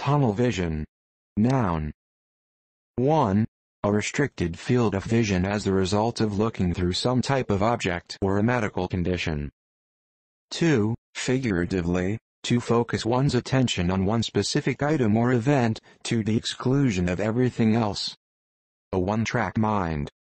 Tunnel vision. Noun. 1. A restricted field of vision as the result of looking through some type of object or a medical condition. 2. Figuratively, to focus one's attention on one specific item or event, to the exclusion of everything else. A one-track mind.